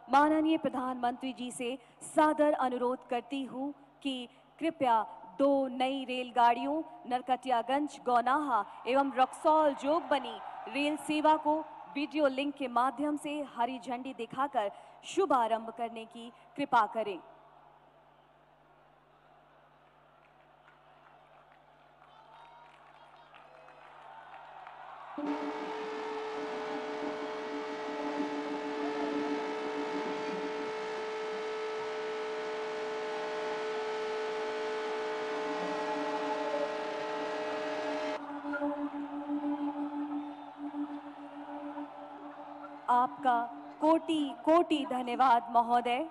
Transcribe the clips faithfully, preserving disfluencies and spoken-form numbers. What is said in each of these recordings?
माननीय प्रधानमंत्री जी से सादर अनुरोध करती हूँ कि कृपया दो नई रेलगाड़ियों नरकटियागंज गौनाहा एवं रक्सौल जोगबनी रेल सेवा को वीडियो लिंक के माध्यम से हरी झंडी दिखाकर शुभारंभ करने की कृपा करें। आपका कोटि कोटि धन्यवाद महोदय।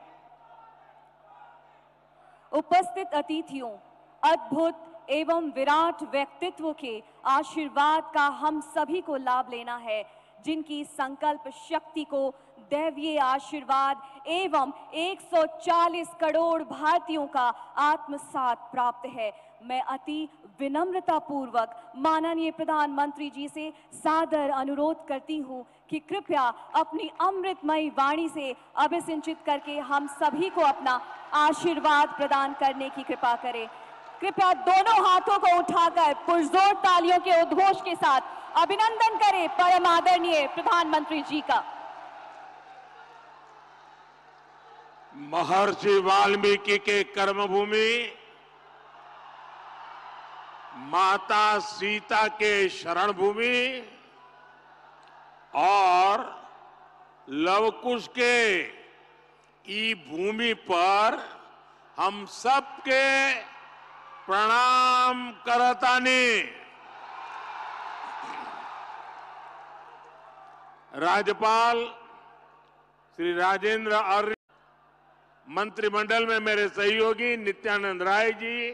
उपस्थित अतिथियों, अद्भुत एवं विराट व्यक्तित्व के आशीर्वाद का हम सभी को लाभ लेना है, जिनकी संकल्प शक्ति को दैवीय आशीर्वाद एवं एक सौ चालीस करोड़ भारतीयों का आत्मसात प्राप्त है। मैं अति विनम्रता पूर्वक माननीय प्रधानमंत्री जी से सादर अनुरोध करती हूँ कि कृपया अपनी अमृतमयी वाणी से अभिसिंचित करके हम सभी को अपना आशीर्वाद प्रदान करने की कृपा करें। कृपया दोनों हाथों को उठाकर पुरजोर तालियों के उद्घोष के साथ अभिनंदन करें परम आदरणीय प्रधानमंत्री जी का। महर्षि वाल्मीकि के कर्मभूमि, माता सीता के शरण भूमि और लवकुश के ई भूमि पर हम सबके प्रणाम करतानी। राज्यपाल श्री राजेंद्र आर्य, मंत्रिमंडल में मेरे सहयोगी नित्यानंद राय जी,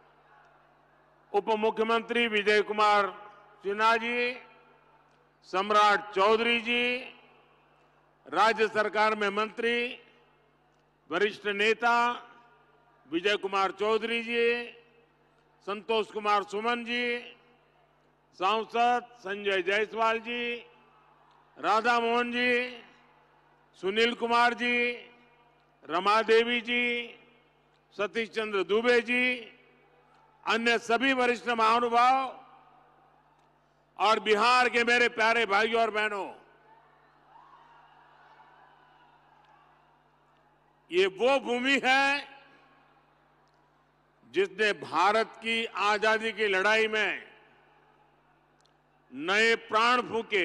उप मुख्यमंत्री विजय कुमार सिन्हा जी, सम्राट चौधरी जी, राज्य सरकार में मंत्री वरिष्ठ नेता विजय कुमार चौधरी जी, संतोष कुमार सुमन जी, सांसद संजय जायसवाल जी, राधा मोहन जी, सुनील कुमार जी, रमा देवी जी, सतीश चंद्र दुबे जी, अन्य सभी वरिष्ठ महानुभाव और बिहार के मेरे प्यारे भाइयों और बहनों, ये वो भूमि है जिसने भारत की आजादी की लड़ाई में नए प्राण फूंके,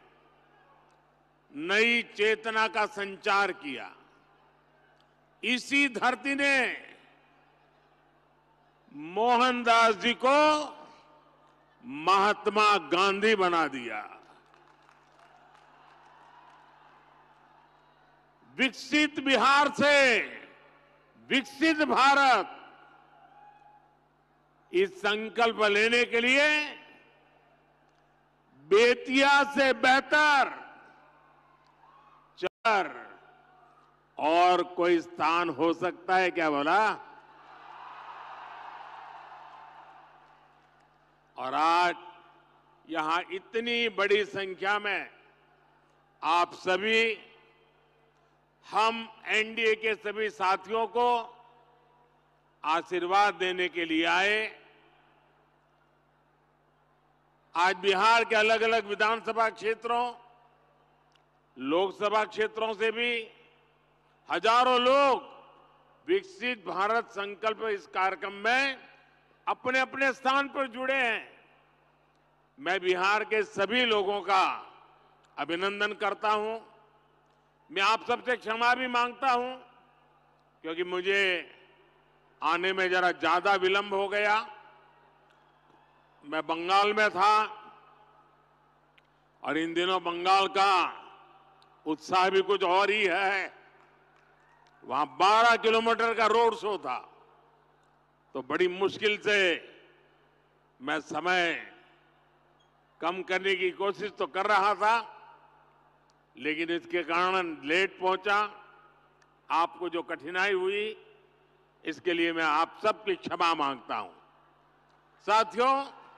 नई चेतना का संचार किया। इसी धरती ने मोहनदास जी को महात्मा गांधी बना दिया। विकसित बिहार से विकसित भारत, इस संकल्प लेने के लिए बेतिया से बेहतर चर और कोई स्थान हो सकता है क्या बोला? और आज यहां इतनी बड़ी संख्या में आप सभी, हम एनडीए के सभी साथियों को आशीर्वाद देने के लिए आए। आज बिहार के अलग अलग विधानसभा क्षेत्रों, लोकसभा क्षेत्रों से भी हजारों लोग विकसित भारत संकल्प इस कार्यक्रम में अपने अपने स्थान पर जुड़े हैं। मैं बिहार के सभी लोगों का अभिनंदन करता हूं। मैं आप सबसे क्षमा भी मांगता हूं क्योंकि मुझे आने में जरा ज्यादा विलंब हो गया। मैं बंगाल में था और इन दिनों बंगाल का उत्साह भी कुछ और ही है। वहां बारह किलोमीटर का रोड शो था, तो बड़ी मुश्किल से मैं समय कम करने की कोशिश तो कर रहा था, लेकिन इसके कारण लेट पहुंचा। आपको जो कठिनाई हुई, इसके लिए मैं आप सबकी क्षमा मांगता हूं। साथियों,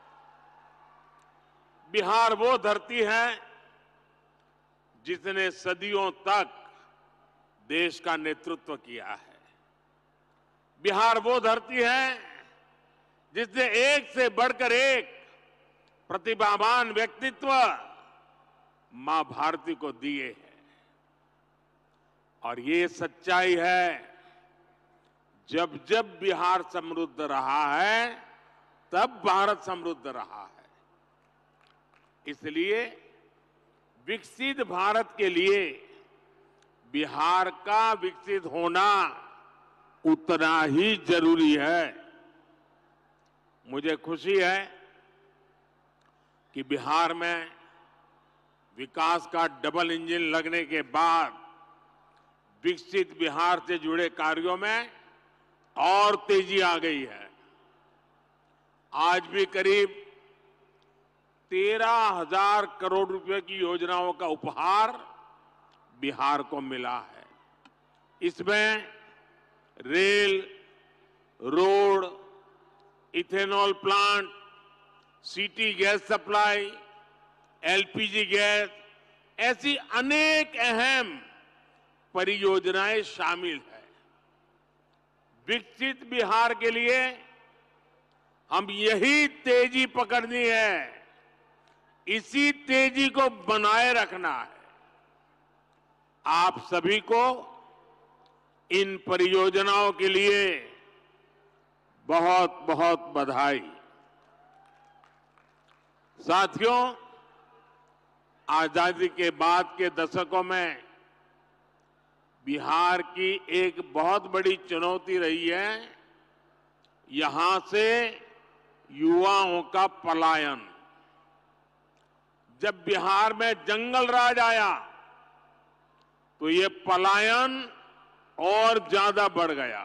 बिहार वो धरती है जिसने सदियों तक देश का नेतृत्व किया है। बिहार वो धरती है जिसने एक से बढ़कर एक प्रतिभावान व्यक्तित्व मां भारती को दिए हैं। और ये सच्चाई है, जब जब बिहार समृद्ध रहा है तब भारत समृद्ध रहा है। इसलिए विकसित भारत के लिए बिहार का विकसित होना उतना ही जरूरी है। मुझे खुशी है कि बिहार में विकास का डबल इंजन लगने के बाद विकसित बिहार से जुड़े कार्यों में और तेजी आ गई है। आज भी करीब तेरह हजार करोड़ रुपए की योजनाओं का उपहार बिहार को मिला है। इसमें rail, road, ethanol plant, city gas supply, LPG gas, ऐसी अनेक अहम परियोजनाएं शामिल है। विकसित बिहार के लिए हम यही तेजी पकड़नी है, इसी तेजी को बनाए रखना है। आप सभी को इन परियोजनाओं के लिए बहुत बहुत बधाई। साथियों, आजादी के बाद के दशकों में बिहार की एक बहुत बड़ी चुनौती रही है यहां से युवाओं का पलायन। जब बिहार में जंगल राज आया तो ये पलायन और ज्यादा बढ़ गया।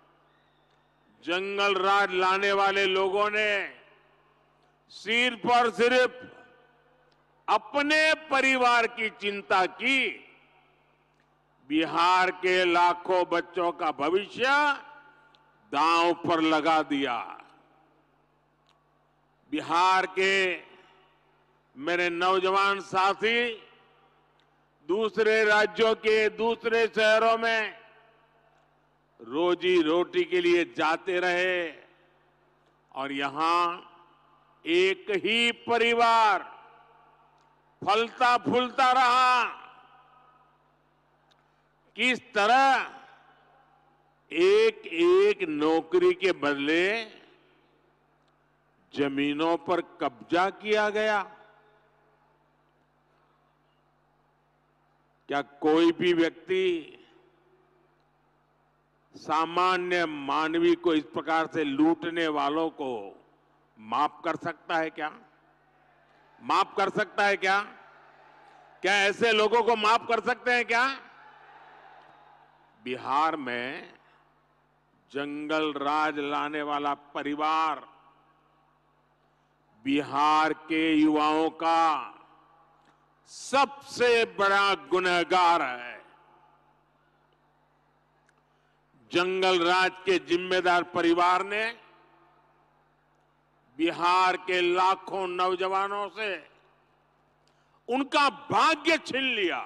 जंगल राज लाने वाले लोगों ने सिर्फ और सिर्फ अपने परिवार की चिंता की, बिहार के लाखों बच्चों का भविष्य दांव पर लगा दिया। बिहार के मेरे नौजवान साथी दूसरे राज्यों के दूसरे शहरों में रोजी रोटी के लिए जाते रहे और यहां एक ही परिवार फलता फूलता रहा। किस तरह एक एक नौकरी के बदले जमीनों पर कब्जा किया गया। क्या कोई भी व्यक्ति सामान्य मानवी को इस प्रकार से लूटने वालों को माफ कर सकता है क्या? माफ कर सकता है क्या? क्या ऐसे लोगों को माफ कर सकते हैं क्या? बिहार में जंगल राज लाने वाला परिवार बिहार के युवाओं का सबसे बड़ा गुनहगार है। जंगल राज के जिम्मेदार परिवार ने बिहार के लाखों नौजवानों से उनका भाग्य छीन लिया।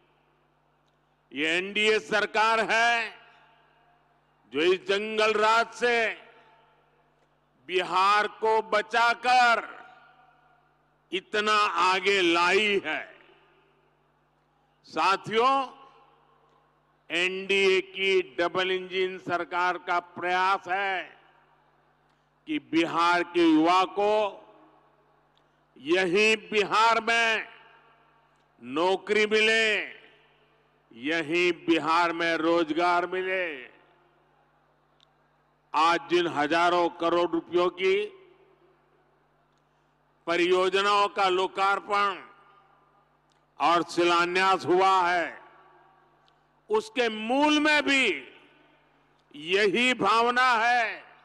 ये एनडीए सरकार है जो इस जंगल राज से बिहार को बचाकर इतना आगे लाई है। साथियों, एनडीए की डबल इंजन सरकार का प्रयास है कि बिहार के युवा को यही बिहार में नौकरी मिले, यही बिहार में रोजगार मिले। आज जिन हजारों करोड़ रुपयों की परियोजनाओं का लोकार्पण और शिलान्यास हुआ है, उसके मूल में भी यही भावना है।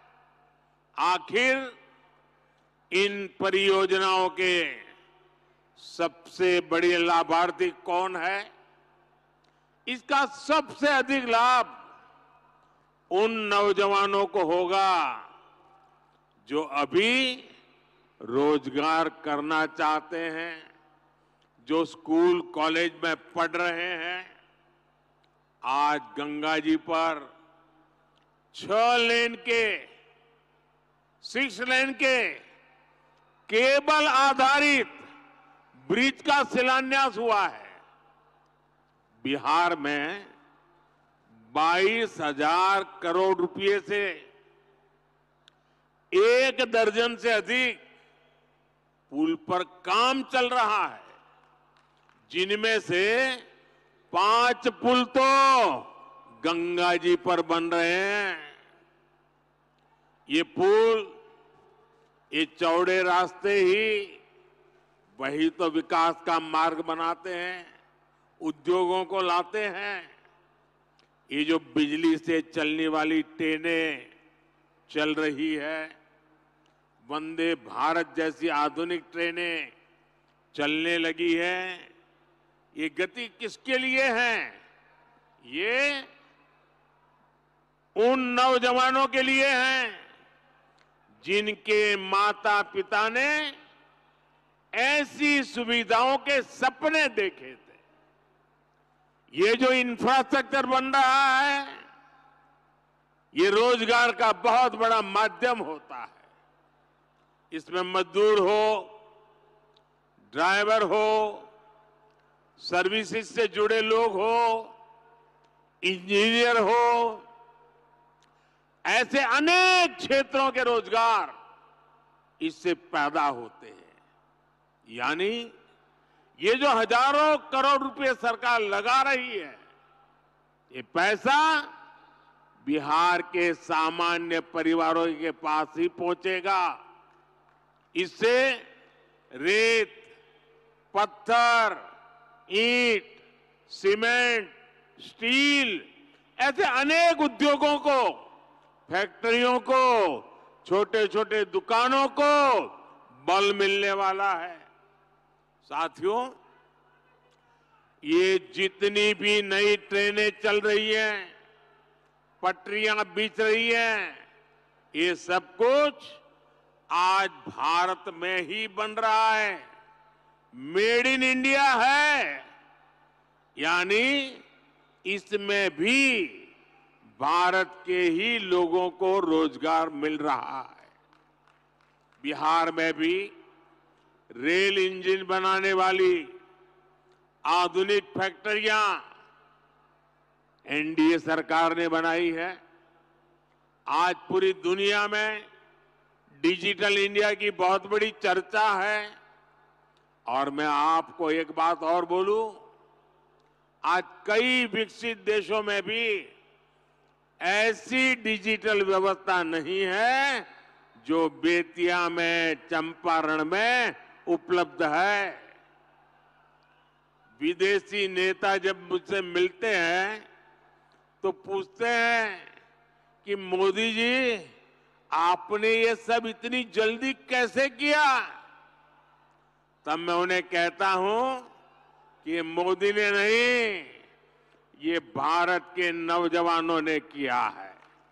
आखिर इन परियोजनाओं के सबसे बड़े लाभार्थी कौन है? इसका सबसे अधिक लाभ उन नौजवानों को होगा जो अभी रोजगार करना चाहते हैं, जो स्कूल कॉलेज में पढ़ रहे हैं। आज गंगा जी पर छह लेन के सिक्स लेन के केबल आधारित ब्रिज का शिलान्यास हुआ है। बिहार में बाईस हजार करोड़ रुपए से एक दर्जन से अधिक पुल पर काम चल रहा है, जिनमें से पांच पुल तो गंगा जी पर बन रहे हैं। ये पुल, ये चौड़े रास्ते ही वही तो विकास का मार्ग बनाते हैं, उद्योगों को लाते हैं। ये जो बिजली से चलने वाली ट्रेनें चल रही है, वंदे भारत जैसी आधुनिक ट्रेनें चलने लगी है, ये गति किसके लिए है? ये उन नौजवानों के लिए है जिनके माता पिता ने ऐसी सुविधाओं के सपने देखे थे। ये जो इंफ्रास्ट्रक्चर बन रहा है, ये रोजगार का बहुत बड़ा माध्यम होता है। इसमें मजदूर हो, ड्राइवर हो, सर्विसेज से जुड़े लोग हो, इंजीनियर हो, ऐसे अनेक क्षेत्रों के रोजगार इससे पैदा होते हैं। यानी ये जो हजारों करोड़ रुपए सरकार लगा रही है, ये पैसा बिहार के सामान्य परिवारों के पास ही पहुंचेगा। इससे रेत, पत्थर, ईंट, सीमेंट, स्टील ऐसे अनेक उद्योगों को, फैक्ट्रियों को, छोटे छोटे दुकानों को बल मिलने वाला है। साथियों, ये जितनी भी नई ट्रेनें चल रही हैं, पटरियां बिछ रही हैं, ये सब कुछ आज भारत में ही बन रहा है। मेड इन इंडिया है, यानी इसमें भी भारत के ही लोगों को रोजगार मिल रहा है। बिहार में भी रेल इंजन बनाने वाली आधुनिक फैक्ट्रियां एनडीए सरकार ने बनाई है। आज पूरी दुनिया में डिजिटल इंडिया की बहुत बड़ी चर्चा है। और मैं आपको एक बात और बोलूं, आज कई विकसित देशों में भी ऐसी डिजिटल व्यवस्था नहीं है जो बेतिया में, चंपारण में उपलब्ध है। विदेशी नेता जब मुझसे मिलते हैं तो पूछते हैं कि मोदी जी, आपने ये सब इतनी जल्दी कैसे किया? तब मैं उन्हें कहता हूं कि मोदी ने नहीं, ये भारत के नौजवानों ने किया है।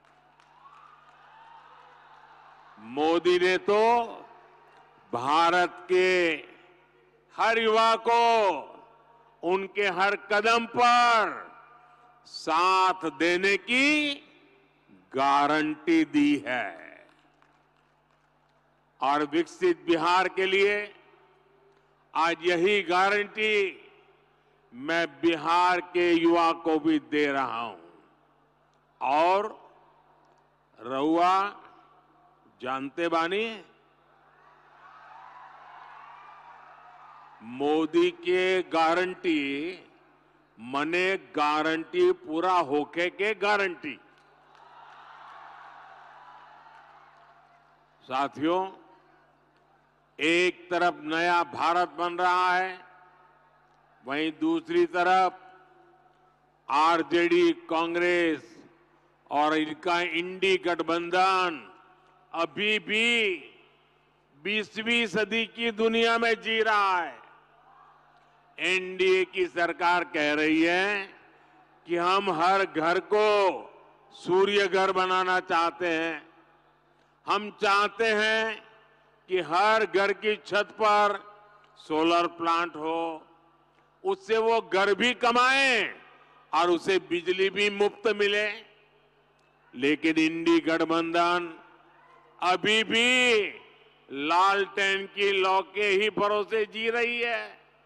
मोदी ने तो भारत के हर युवा को उनके हर कदम पर साथ देने की गारंटी दी है। और विकसित बिहार के लिए आज यही गारंटी मैं बिहार के युवा को भी दे रहा हूं। और रहुआ जानते बानी, मोदी के गारंटी मने गारंटी पूरा होके के गारंटी। साथियों, एक तरफ नया भारत बन रहा है, वहीं दूसरी तरफ आरजेडी, कांग्रेस और इनका इंडी गठबंधन अभी भी बीसवीं सदी की दुनिया में जी रहा है। एनडीए की सरकार कह रही है कि हम हर घर को सूर्य घर बनाना चाहते हैं। हम चाहते हैं कि हर घर की छत पर सोलर प्लांट हो, उससे वो घर भी कमाएं और उसे बिजली भी मुफ्त मिले। लेकिन इंडी गठबंधन अभी भी लालटेन की लौ के ही भरोसे जी रही है।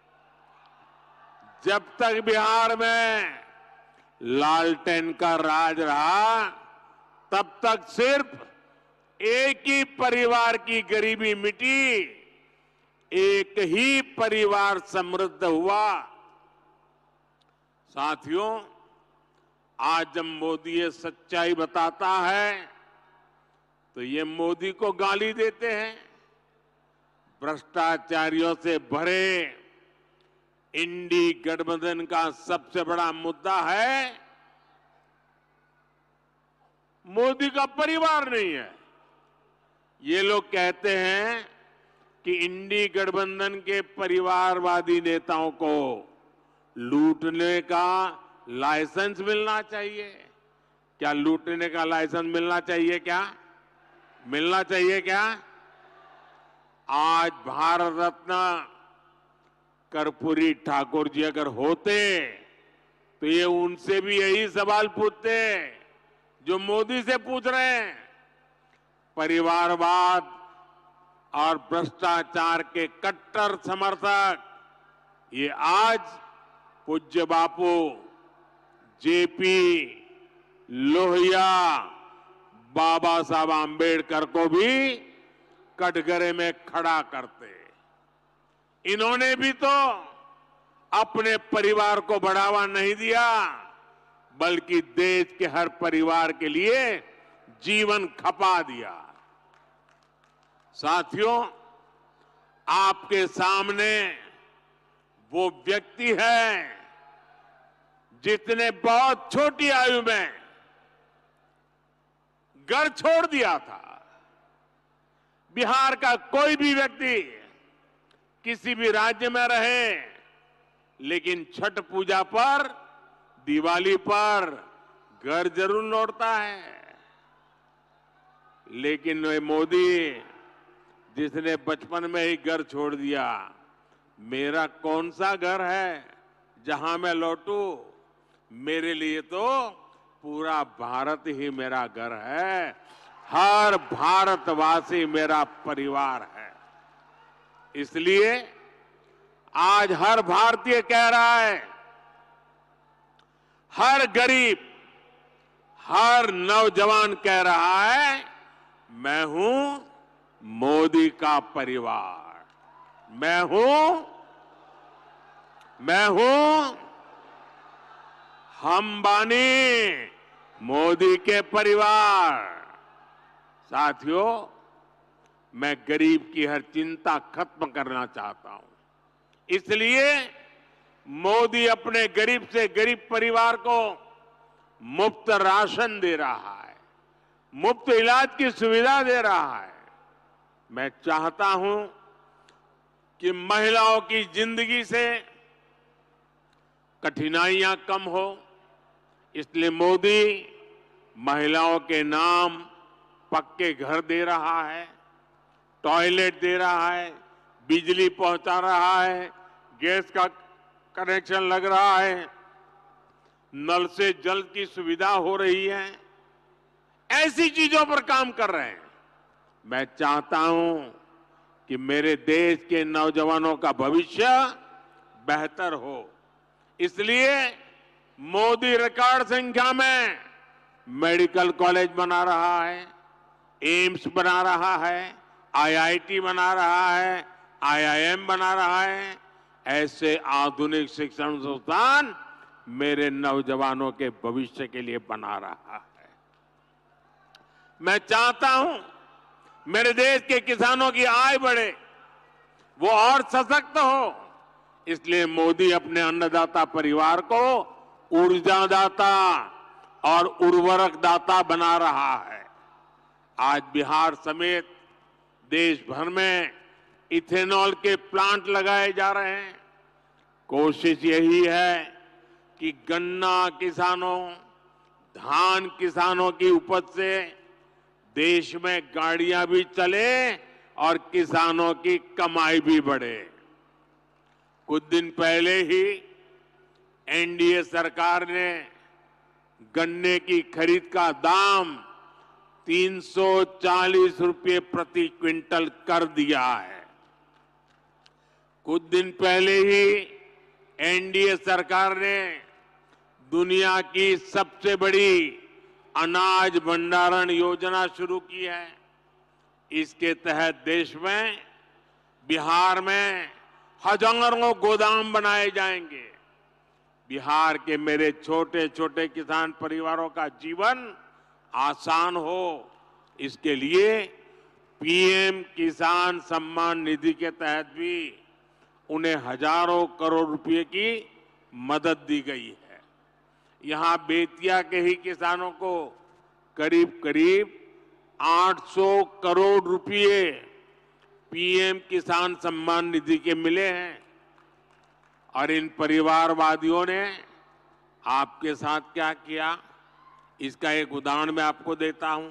जब तक बिहार में लालटेन का राज रहा, तब तक सिर्फ एक ही परिवार की गरीबी मिटी, एक ही परिवार समृद्ध हुआ। साथियों, आज जब मोदी ये सच्चाई बताता है तो ये मोदी को गाली देते हैं। भ्रष्टाचारियों से भरे इंडी गठबंधन का सबसे बड़ा मुद्दा है मोदी का परिवार नहीं है। ये लोग कहते हैं कि इंडी गठबंधन के परिवारवादी नेताओं को लूटने का लाइसेंस मिलना चाहिए। क्या लूटने का लाइसेंस मिलना चाहिए? क्या मिलना चाहिए? क्या आज भारत रत्न कर्पूरी ठाकुर जी अगर होते तो ये उनसे भी यही सवाल पूछते जो मोदी से पूछ रहे हैं। परिवारवाद और भ्रष्टाचार के कट्टर समर्थक ये आज पूज्य बापू जेपी लोहिया बाबा साहब आंबेडकर को भी कटघरे में खड़ा करते। इन्होंने भी तो अपने परिवार को बढ़ावा नहीं दिया, बल्कि देश के हर परिवार के लिए जीवन खपा दिया। साथियों, आपके सामने वो व्यक्ति है जिसने बहुत छोटी आयु में घर छोड़ दिया था। बिहार का कोई भी व्यक्ति किसी भी राज्य में रहे, लेकिन छठ पूजा पर, दिवाली पर घर जरूर लौटता है। लेकिन वे मोदी जिसने बचपन में ही घर छोड़ दिया, मेरा कौन सा घर है जहां मैं लौटूं? मेरे लिए तो पूरा भारत ही मेरा घर है, हर भारतवासी मेरा परिवार है। इसलिए आज हर भारतीय कह रहा है, हर गरीब, हर नौजवान कह रहा है, मैं हूं मोदी का परिवार, मैं हूं मैं हूं हम बानी मोदी के परिवार। साथियों, मैं गरीब की हर चिंता खत्म करना चाहता हूं। इसलिए मोदी अपने गरीब से गरीब परिवार को मुफ्त राशन दे रहा है, मुफ्त इलाज की सुविधा दे रहा है। मैं चाहता हूं कि महिलाओं की जिंदगी से कठिनाइयां कम हो, इसलिए मोदी महिलाओं के नाम पक्के घर दे रहा है, टॉयलेट दे रहा है, बिजली पहुंचा रहा है, गैस का कनेक्शन लग रहा है, नल से जल की सुविधा हो रही है। ऐसी चीजों पर काम कर रहे हैं। मैं चाहता हूं कि मेरे देश के नौजवानों का भविष्य बेहतर हो। इसलिए मोदी रिकॉर्ड संख्या में मेडिकल कॉलेज बना रहा है, एम्स बना रहा है, आईआईटी बना रहा है, आईआईएम बना रहा है। ऐसे आधुनिक शिक्षण संस्थान मेरे नौजवानों के भविष्य के लिए बना रहा है। मैं चाहता हूं मेरे देश के किसानों की आय बढ़े, वो और सशक्त हो। इसलिए मोदी अपने अन्नदाता परिवार को ऊर्जादाता और उर्वरक दाता बना रहा है। आज बिहार समेत देश भर में इथेनॉल के प्लांट लगाए जा रहे हैं। कोशिश यही है कि गन्ना किसानों, धान किसानों की उपज से देश में गाड़ियां भी चले और किसानों की कमाई भी बढ़े। कुछ दिन पहले ही एनडीए सरकार ने गन्ने की खरीद का दाम तीन सौ चालीस रुपये प्रति क्विंटल कर दिया है। कुछ दिन पहले ही एनडीए सरकार ने दुनिया की सबसे बड़ी अनाज भंडारण योजना शुरू की है। इसके तहत देश में, बिहार में हजारों गोदाम बनाए जाएंगे। बिहार के मेरे छोटे छोटे किसान परिवारों का जीवन आसान हो, इसके लिए पीएम किसान सम्मान निधि के तहत भी उन्हें हजारों करोड़ रुपए की मदद दी गई है। यहां बेतिया के ही किसानों को करीब करीब आठ सौ करोड़ रुपए पीएम किसान सम्मान निधि के मिले हैं। और इन परिवारवादियों ने आपके साथ क्या किया, इसका एक उदाहरण मैं आपको देता हूं।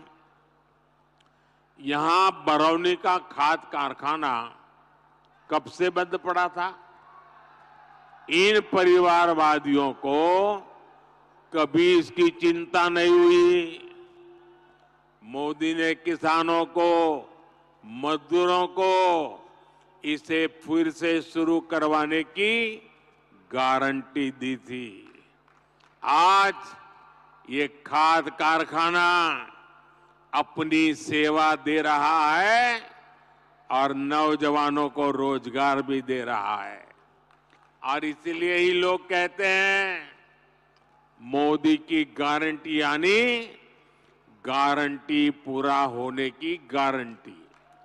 यहां बरौनी का खाद कारखाना कब से बंद पड़ा था? इन परिवारवादियों को कभी इसकी चिंता नहीं हुई। मोदी ने किसानों को, मजदूरों को इसे फिर से शुरू करवाने की गारंटी दी थी। आज ये खाद कारखाना अपनी सेवा दे रहा है और नौजवानों को रोजगार भी दे रहा है। और इसलिए ही लोग कहते हैं मोदी की गारंटी यानी गारंटी पूरा होने की गारंटी।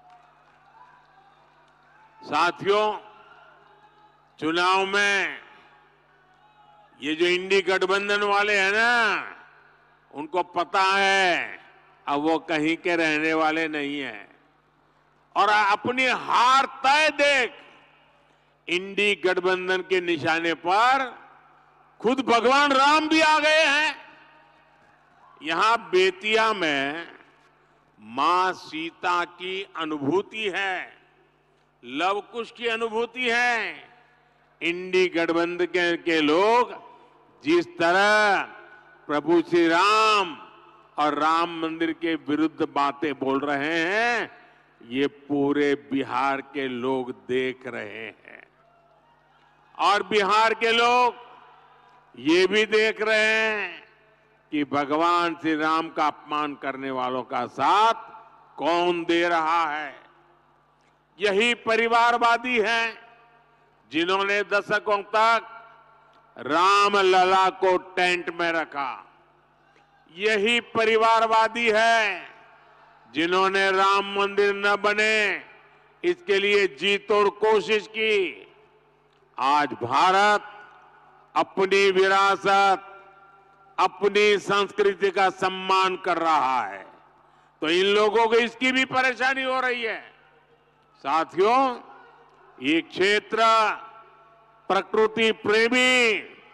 साथियों, चुनाव में ये जो इंडी गठबंधन वाले हैं ना, उनको पता है अब वो कहीं के रहने वाले नहीं हैं और अपनी हार तय देख इंडी गठबंधन के निशाने पर खुद भगवान राम भी आ गए हैं। यहां बेतिया में मां सीता की अनुभूति है, लव कुश की अनुभूति है। इंडी गठबंधन के, के लोग जिस तरह प्रभु श्री राम और राम मंदिर के विरुद्ध बातें बोल रहे हैं, ये पूरे बिहार के लोग देख रहे हैं। और बिहार के लोग ये भी देख रहे हैं कि भगवान श्री राम का अपमान करने वालों का साथ कौन दे रहा है। यही परिवारवादी हैं जिन्होंने दशकों तक राम लला को टेंट में रखा। यही परिवारवादी है जिन्होंने राम मंदिर न बने इसके लिए जी तोड़ कोशिश की। आज भारत अपनी विरासत, अपनी संस्कृति का सम्मान कर रहा है, तो इन लोगों को इसकी भी परेशानी हो रही है। साथियों, ये क्षेत्र प्रकृति प्रेमी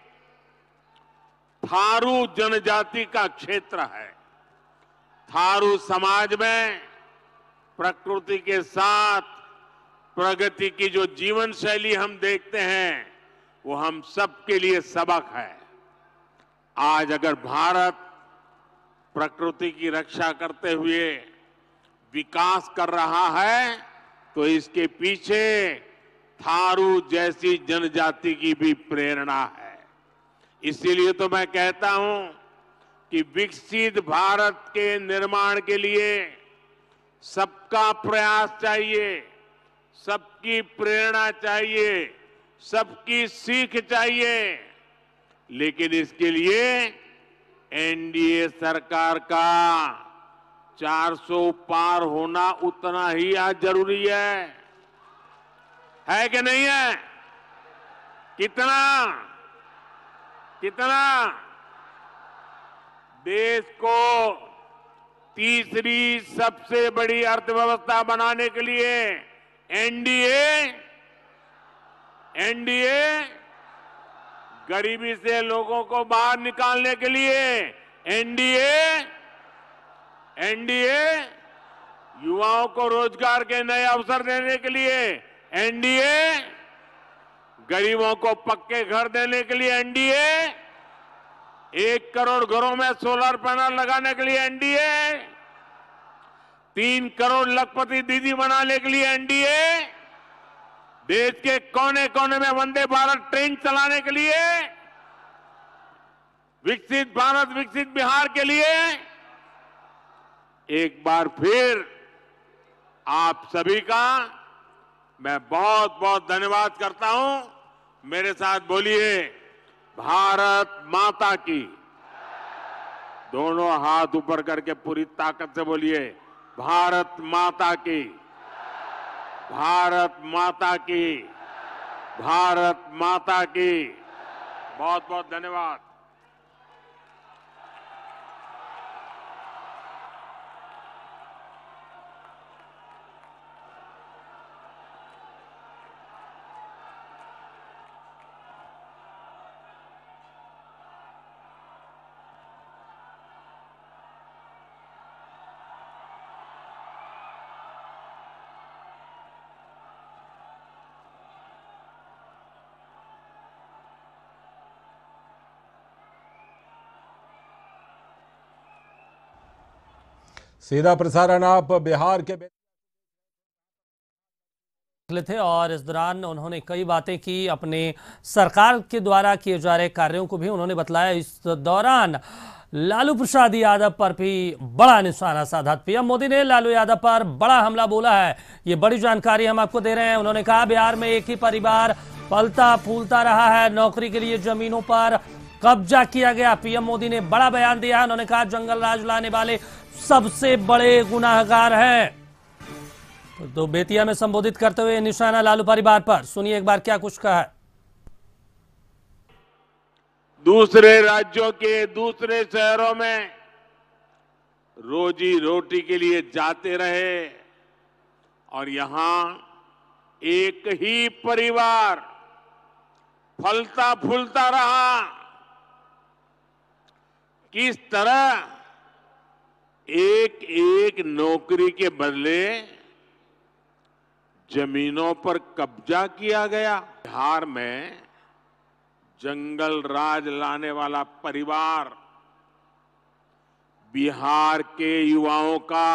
थारू जनजाति का क्षेत्र है। थारू समाज में प्रकृति के साथ प्रगति की जो जीवन शैली हम देखते हैं, वो हम सबके लिए सबक है। आज अगर भारत प्रकृति की रक्षा करते हुए विकास कर रहा है, तो इसके पीछे थारू जैसी जनजाति की भी प्रेरणा है। इसीलिए तो मैं कहता हूं कि विकसित भारत के निर्माण के लिए सबका प्रयास चाहिए, सबकी प्रेरणा चाहिए, सबकी सीख चाहिए। लेकिन इसके लिए एनडीए सरकार का चार सौ पार होना उतना ही आज जरूरी है। है कि नहीं है? कितना कितना देश को तीसरी सबसे बड़ी अर्थव्यवस्था बनाने के लिए एनडीए एनडीए गरीबी से लोगों को बाहर निकालने के लिए एनडीए एनडीए युवाओं को रोजगार के नए अवसर देने के लिए एनडीए गरीबों को पक्के घर देने के लिए एनडीए, एक करोड़ घरों में सोलर पैनल लगाने के लिए एनडीए, तीन करोड़ लखपति दीदी बनाने के लिए एनडीए, देश के कोने कोने में वंदे भारत ट्रेन चलाने के लिए, विकसित भारत विकसित बिहार के लिए एक बार फिर आप सभी का मैं बहुत बहुत धन्यवाद करता हूं। मेरे साथ बोलिए, भारत माता की। दोनों हाथ ऊपर करके पूरी ताकत से बोलिए, भारत माता की, भारत माता की, भारत माता की। बहुत बहुत धन्यवाद। सीधा प्रसारण आप बिहार के थे और इस दौरान उन्होंने कई बातें की, अपने सरकार के द्वारा किए जा रहे कार्यों को भी उन्होंने बतलाया। इस दौरान लालू प्रसाद यादव पर भी बड़ा निशाना साधा। पीएम मोदी ने लालू यादव पर बड़ा हमला बोला है। ये बड़ी जानकारी हम आपको दे रहे हैं। उन्होंने कहा बिहार में एक ही परिवार पलता फूलता रहा है, नौकरी के लिए जमीनों पर कब्जा किया गया। पीएम मोदी ने बड़ा बयान दिया है। उन्होंने कहा जंगल राज लाने वाले सबसे बड़े गुनाहगार हैं। तो बेतिया में संबोधित करते हुए निशाना लालू परिवार पर, सुनिए एक बार क्या कुछ कहा है। दूसरे राज्यों के दूसरे शहरों में रोजी रोटी के लिए जाते रहे और यहां एक ही परिवार फलता फूलता रहा। किस तरह एक एक नौकरी के बदले जमीनों पर कब्जा किया गया। बिहार में जंगल राज लाने वाला परिवार बिहार के युवाओं का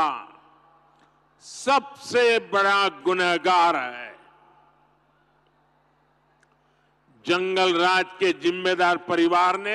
सबसे बड़ा गुनहगार है। जंगल राज के जिम्मेदार परिवार ने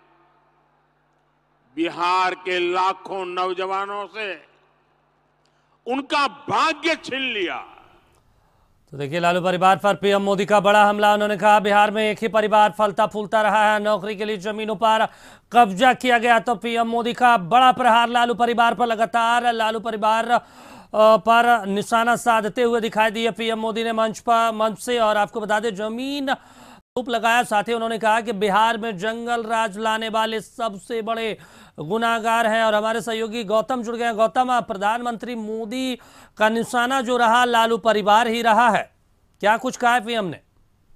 बिहार के लाखों नौजवानों से उनका भाग्य छीन लिया। तो देखिए लालू परिवार पर पीएम मोदी का बड़ा हमला। उन्होंने कहा बिहार में एक ही परिवार फलता फूलता रहा है, नौकरी के लिए जमीनों पर कब्जा किया गया। तो पीएम मोदी का बड़ा प्रहार लालू परिवार पर लगातार लालू परिवार पर निशाना साधते हुए दिखाई दिए पीएम मोदी ने मंच पर मंच से। और आपको बता दें जमीन आरोप लगाया। साथ ही उन्होंने कहा कि बिहार में जंगल राज लाने वाले सबसे बड़े गुनाहगार हैं। और हमारे सहयोगी गौतम जुड़ गए। गौतम, प्रधानमंत्री मोदी का निशाना जो रहा लालू परिवार ही रहा है, क्या कुछ कहा है पीएम ने?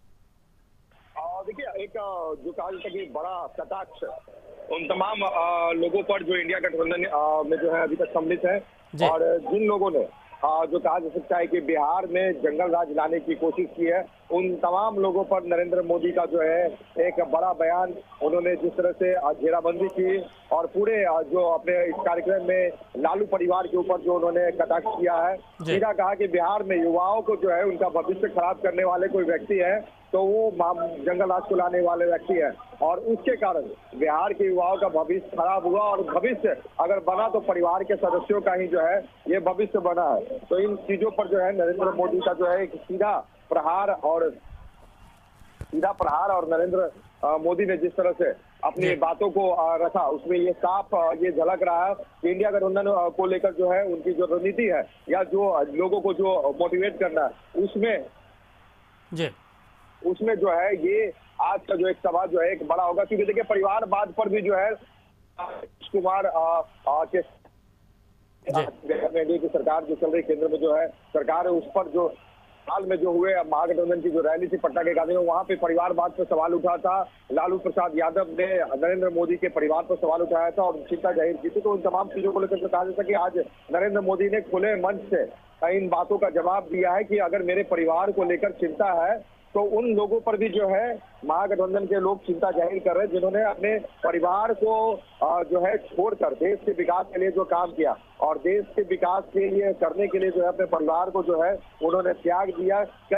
देखिए, एक जो कहा जाता है कि बड़ा कटाक्ष उन तमाम लोगों पर जो इंडिया गठबंधन में जो है अभी तक सम्मिलित है और जिन लोगों ने जो कहा जा सकता है कि बिहार में जंगल राज लाने की कोशिश की है, उन तमाम लोगों पर नरेंद्र मोदी का जो है एक बड़ा बयान। उन्होंने जिस तरह से घेराबंदी की और पूरे जो अपने इस कार्यक्रम में लालू परिवार के ऊपर जो उन्होंने कटाक्ष किया है, सीधा कहा कि बिहार में युवाओं को जो है उनका भविष्य खराब करने वाले कोई व्यक्ति है तो वो जंगल राज को लाने वाले व्यक्ति है। और उसके कारण बिहार के युवाओं का भविष्य खराब हुआ और भविष्य अगर बना तो परिवार के सदस्यों का ही जो है ये भविष्य बना है। तो इन चीजों पर जो है नरेंद्र मोदी का जो है एक सीधा प्रहार और सीधा प्रहार और नरेंद्र मोदी ने जिस तरह से अपनी बातों को रखा उसमें ये साफ ये झलक रहा है कि इंडिया गठबंधन को लेकर जो है उनकी जो रणनीति है या जो लोगों को जो मोटिवेट करना है उसमें जी उसमें जो है ये आज का जो एक सवाल जो है एक बड़ा होगा। क्योंकि देखिए परिवारवाद पर भी जो है कुमार के एनडीए की सरकार जो चल रही केंद्र में जो है सरकार है उस पर जो हाल में जो हुए महागठबंधन की जो रैली थी पटना के गांधी में, वहां पे परिवारवाद पर सवाल उठा था। लालू प्रसाद यादव ने नरेंद्र मोदी के परिवार पर सवाल उठाया था और चिंता जाहिर की थी। तो उन तमाम चीजों को लेकर कहा जाता कि आज नरेंद्र मोदी ने खुले मंच से इन बातों का जवाब दिया है कि अगर मेरे परिवार को लेकर चिंता है तो उन लोगों पर भी जो है महागठबंधन के लोग चिंता जाहिर कर रहे हैं, जिन्होंने अपने परिवार को जो है छोड़कर देश के विकास के लिए जो काम किया और देश के विकास के लिए करने के लिए जो है अपने परिवार को जो है उन्होंने त्याग दिया।